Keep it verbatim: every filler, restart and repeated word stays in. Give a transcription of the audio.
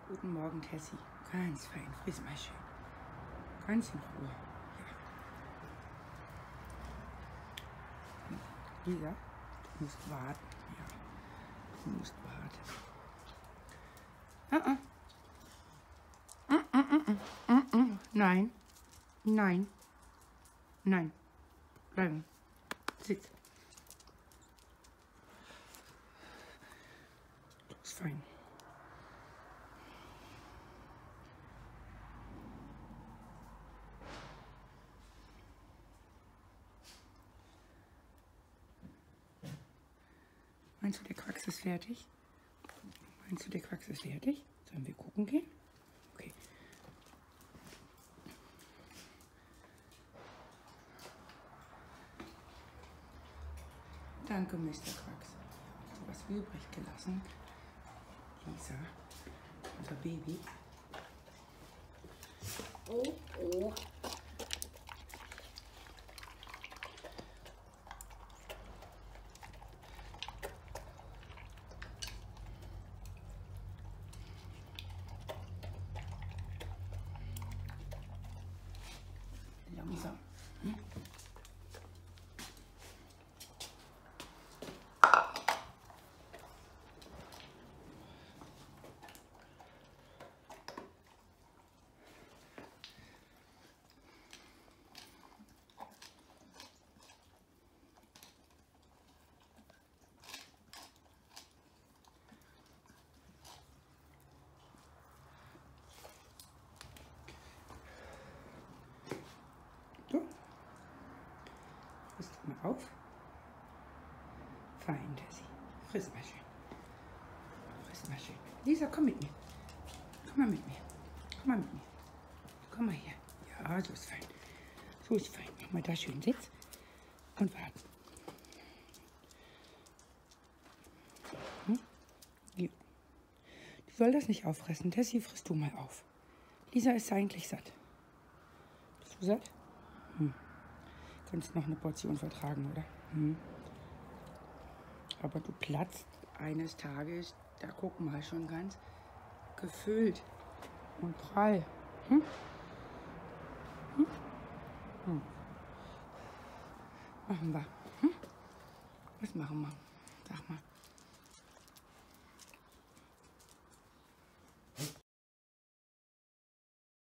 Guten Morgen, Tessie. Ganz fein, friss mal schön. Ganz in Ruhe. Ja. Lisa, du musst warten. Ja, du musst warten. Uh -uh. Uh -uh, uh -uh. Uh -uh. Nein, nein, nein. Bleiben. Sitz. Du bist fein. Meinst du, der Quacks ist fertig? Meinst du, der Quacks ist fertig? Sollen wir gucken gehen? Okay. Danke, Mister Quacks. Hast du was übrig gelassen? Lisa, unser Baby. Oh, oh. Langsam. Hm? So. Frisst mal auf. Fein, Tessie. Friss mal schön. Friss mal schön. Lisa, komm mit mir. Komm mal mit mir. Komm mal mit mir. Komm mal her. Ja, so ist fein. So ist fein. Mach mal da schön Sitz und warten. Hm? Ja. Du soll das nicht auffressen. Tessie, frisst du mal auf. Lisa ist eigentlich satt. Bist du satt? Hm. Kannst noch eine Portion vertragen, oder? Hm. Aber du platzt eines Tages, da gucken wir schon ganz gefüllt und prall. Hm? Hm? Hm. Machen wir. Hm? Was machen wir?